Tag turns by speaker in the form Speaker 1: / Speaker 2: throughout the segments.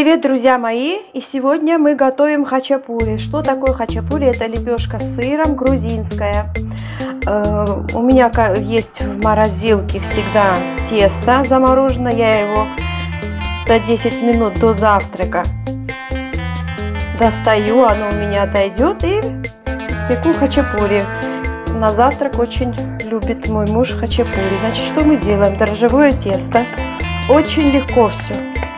Speaker 1: Привет, друзья мои! И сегодня мы готовим хачапури. Что такое хачапури? Это лепешка с сыром, грузинская. У меня есть в морозилке всегда тесто замороженное. Я его за 10 минут до завтрака достаю. Оно у меня отойдет и пеку хачапури. На завтрак очень любит мой муж хачапури. Значит, что мы делаем? Дрожжевое тесто. Очень легко все.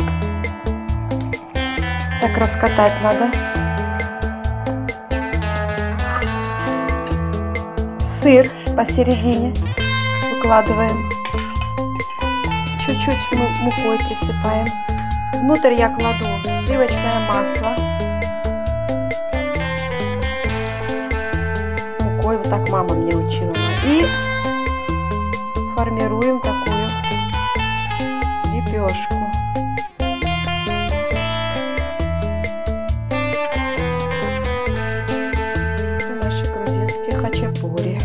Speaker 1: Так раскатать надо. Сыр посередине выкладываем. Чуть-чуть мукой присыпаем. Внутрь я кладу сливочное масло. Мукой, вот так мама мне учила. И формируем такую лепешку. Хачапури.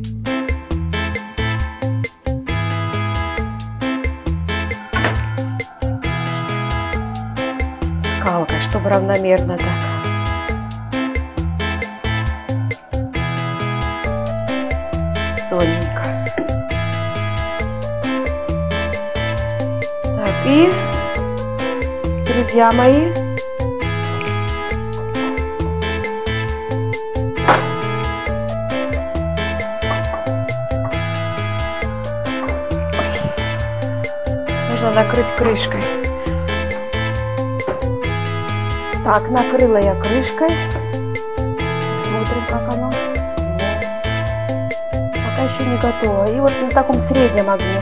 Speaker 1: Скалкой, чтобы равномерно так. Тоненько. Так, и, друзья мои, накрыть крышкой. Так, накрыла я крышкой. Смотрим, как оно. Пока еще не готово. И вот на таком среднем огне.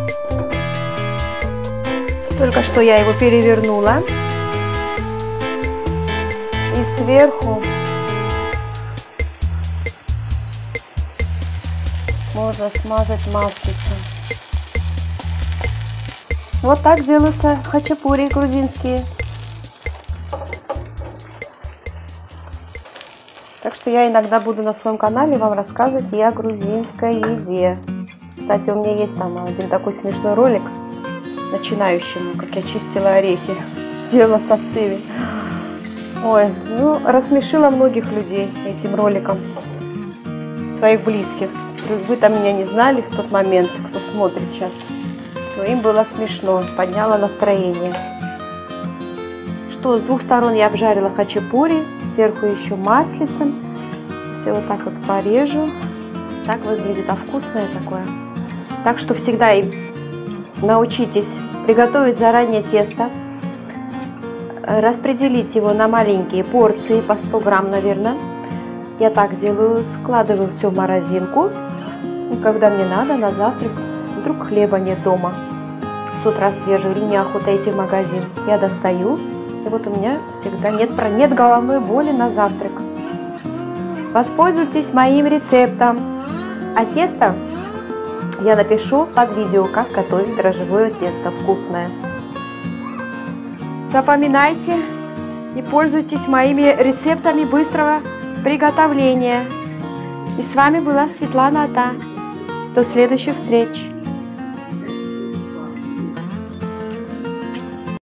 Speaker 1: Только что я его перевернула. И сверху можно смазать маслицем. Вот так делаются хачапури грузинские. Так что я иногда буду на своем канале вам рассказывать и о грузинской еде. Кстати, у меня есть там один такой смешной ролик начинающему, как я чистила орехи. Делала с ациви. Ой, ну рассмешила многих людей этим роликом. Своих близких. Вы там меня не знали в тот момент, кто смотрит сейчас. Но им было смешно, подняло настроение. Что, с двух сторон я обжарила хачапури, сверху еще маслицем. Все вот так вот порежу. Так выглядит, а вкусное такое. Так что всегда научитесь приготовить заранее тесто, распределить его на маленькие порции, по 100 грамм, наверное. Я так делаю, складываю все в морозилку. И когда мне надо, на завтрак, вдруг хлеба нет дома, с утра свежего, или неохота идти в магазин, я достаю, и вот у меня всегда нет головной боли на завтрак. Воспользуйтесь моим рецептом. А тесто я напишу под видео, как готовить дрожжевое тесто вкусное. Запоминайте и пользуйтесь моими рецептами быстрого приготовления. И с вами была Светлана Ата. До следующих встреч!